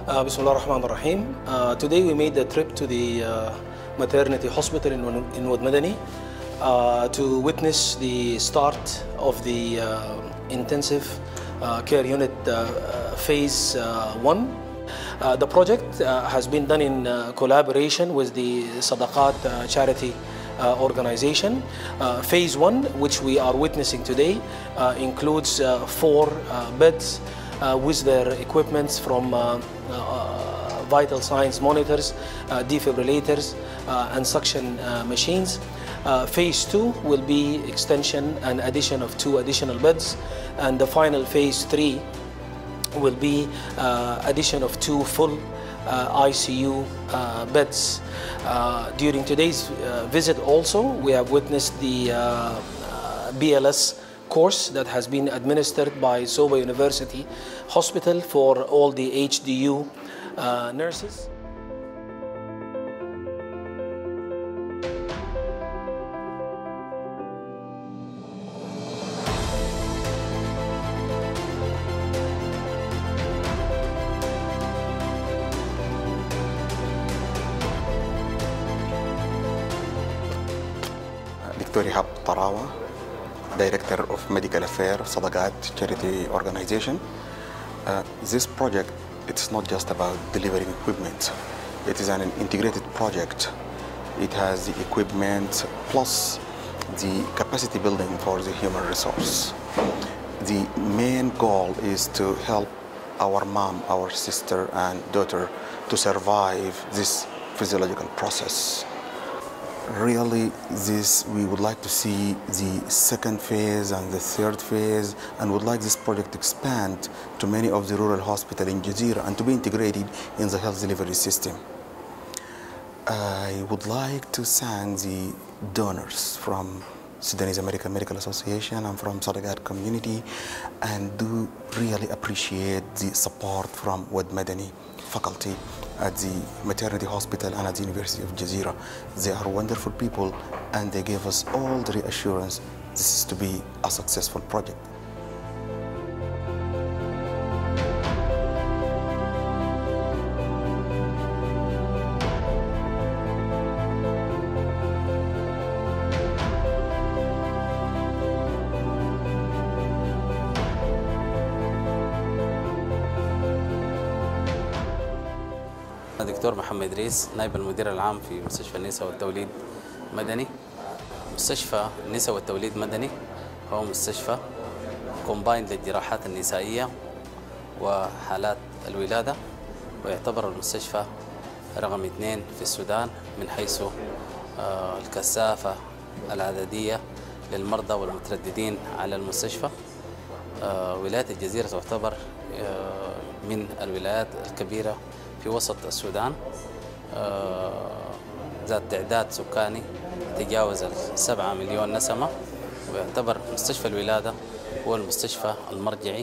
Bismillah ar-Rahman ar-Rahim. Today we made a trip to the maternity hospital in Wad Madani to witness the start of the intensive care unit phase 1. The project has been done in collaboration with the Sadaqat charity organization. Phase 1, which we are witnessing today, includes 4 beds with their equipments from vital signs monitors, defibrillators, and suction machines. Phase 2 will be extension and addition of 2 additional beds, and the final phase 3 will be addition of 2 full ICU beds. During today's visit also, we have witnessed the BLS course that has been administered by Soba University Hospital for all the HDU nurses. Dr. Ihab Tarawa, Director of Medical Affairs, Sadaqat Charity Organization. This project, it's not just about delivering equipment. It is an integrated project. It has the equipment plus the capacity building for the human resource. The main goal is to help our mom, our sister and daughter to survive this physiological process. Really, we would like to see the second phase and the third phase, and would like this project to expand to many of the rural hospitals in Jazeera and to be integrated in the health delivery system. I would like to thank the donors from Sudanese American Medical Association and from Sadaqat community, and do really appreciate the support from Wad Madani faculty at the maternity hospital and at the University of Jazeera. They are wonderful people, and they gave us all the reassurance this is to be a successful project. دكتور محمد إدريس، نائب المدير العام في مستشفى النساء والتوليد مدني. مستشفى النساء والتوليد مدني هو مستشفى كومباين للجراحات النسائية وحالات الولادة، ويعتبر المستشفى رقم 2 في السودان من حيث الكثافة العددية للمرضى والمترددين على المستشفى. ولاية الجزيرة تعتبر من الولايات الكبيرة في وسط السودان، ذات تعداد سكاني تجاوز 7 مليون نسمة، ويعتبر مستشفى الولادة هو المستشفى المرجعي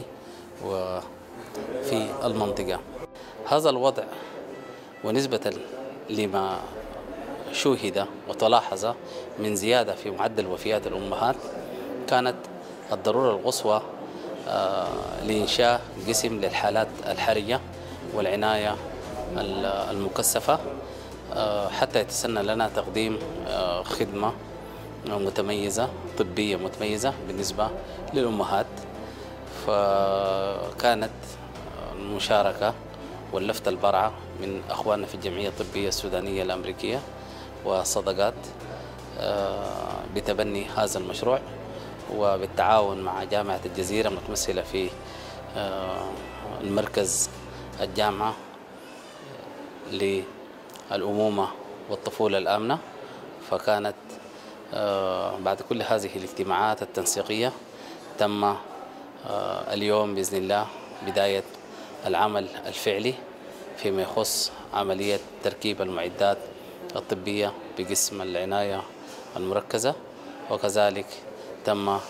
في المنطقة. هذا الوضع ونسبة لما شوهد وتلاحظ من زيادة في معدل وفيات الأمهات، كانت الضرورة القصوى لإنشاء قسم للحالات الحرجة والعناية المكثفة حتى يتسنى لنا تقديم خدمة متميزة طبية متميزة بالنسبة للأمهات. فكانت المشاركة واللفتة البرعة من أخواننا في الجمعية الطبية السودانية الأمريكية وصدقات بتبني هذا المشروع، وبالتعاون مع جامعة الجزيرة متمثلة في المركز الجامعة للأمومة والطفولة الآمنة. فكانت بعد كل هذه الاجتماعات التنسيقية تم اليوم بإذن الله بداية العمل الفعلي فيما يخص عملية تركيب المعدات الطبية بقسم العناية المركزة، وكذلك تم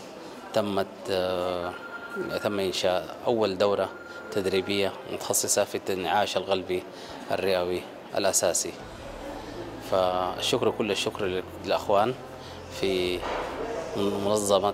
إنشاء أول دورة تدريبية متخصصة في الانعاش القلبي الرئوي الأساسي. فالشكر كل الشكر للأخوان في المنظمة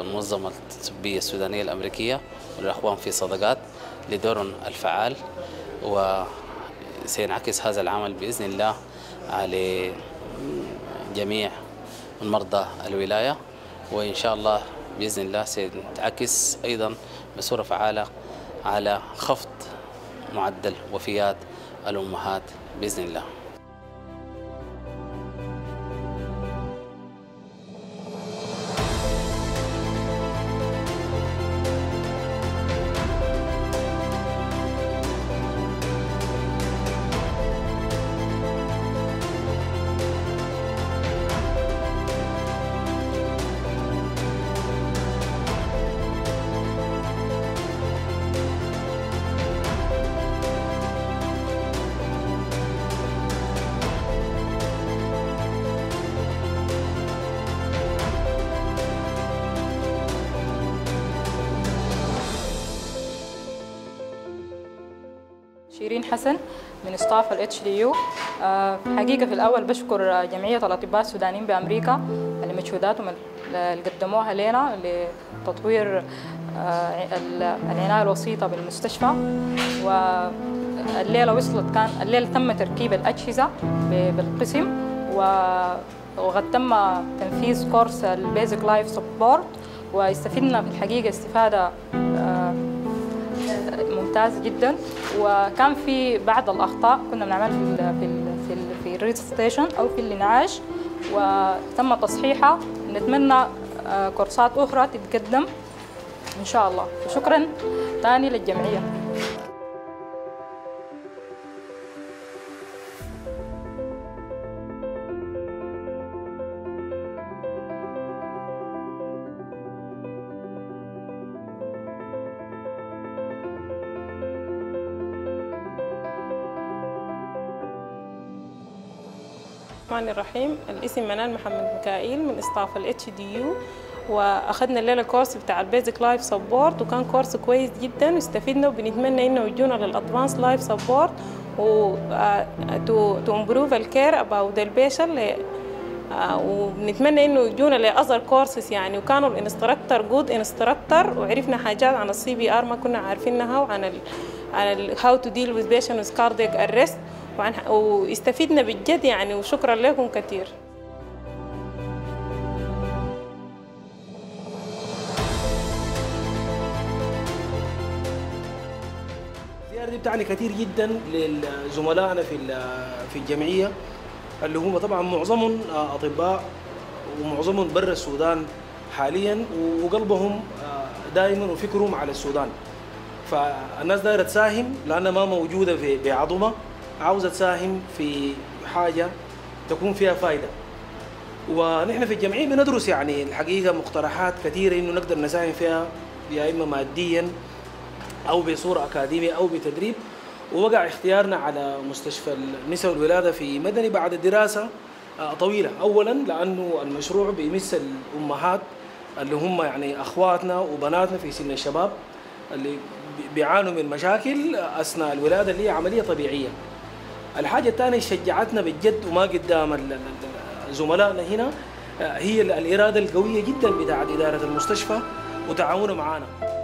الطبية السودانية الأمريكية والأخوان في صدقات لدورهم الفعال وسينعكس هذا العمل بإذن الله على جميع مرضى الولاية، وإن شاء الله بإذن الله سينعكس أيضا بصورة فعالة على خفض معدل وفيات الأمهات بإذن الله. شيرين حسن من استاف HDU. حقيقة في الأول بشكر جمعية الأطباء السودانيين بأمريكا لمجهوداتهم اللي قدموها لنا لتطوير العناية الوسيطة بالمستشفى. والليلة الليلة تم تركيب الأجهزة بالقسم، وقد تم تنفيذ كورس البيزك لايف سبورت، واستفدنا في الحقيقة استفادة ممتاز جدا. وكان في بعض الاخطاء كنا بنعمل في الريستيشن او في الانعاش وتم تصحيحها. نتمنى كورسات اخرى تتقدم ان شاء الله. وشكرا ثاني للجمعيه. الرحمن الرحيم. الاسم منال محمد ميكائيل من استاف HDU، واخذنا الليله كورس بتاع البيزك لايف سبورت، وكان كورس كويس جدا واستفدنا، وبنتمنى انه يجونا للادفانس لايف سبورت و تو امبروف الكير اباوت البيشنت، ونتمنى انه يجونا لاذر كورسز يعني. وكانوا الانستراكتور جود انستراكتور، وعرفنا حاجات عن CPR ما كنا عارفينها، وعن هاو تو ديل وذ بيشنت وذ كاردياك ارست، واستفدنا بجد يعني. وشكرا لكم كثير. الزيارة دي بتعني كثير جدا لزملائنا في الجمعية، اللي هم طبعا معظمهم أطباء ومعظمهم برا السودان حاليا، وقلبهم دائما وفكرهم على السودان. فالناس دايرة تساهم لأنها ما موجودة بعظمة، عاوزة تساهم في حاجة تكون فيها فايدة. ونحن في الجمعية بندرس يعني الحقيقة مقترحات كثيرة إنه نقدر نساهم فيها، يا إما ماديا أو بصورة أكاديمية أو بتدريب. ووقع اختيارنا على مستشفى النساء والولادة في مدني بعد دراسة طويلة. أولا لأنه المشروع بيمس الأمهات اللي هم يعني أخواتنا وبناتنا في سن الشباب اللي بيعانوا من مشاكل أثناء الولادة اللي هي عملية طبيعية. الحاجة الثانية شجعتنا بجد وما قدام زملائنا هنا هي الإرادة القوية جدا بتاعت إدارة المستشفى وتعاونوا معنا.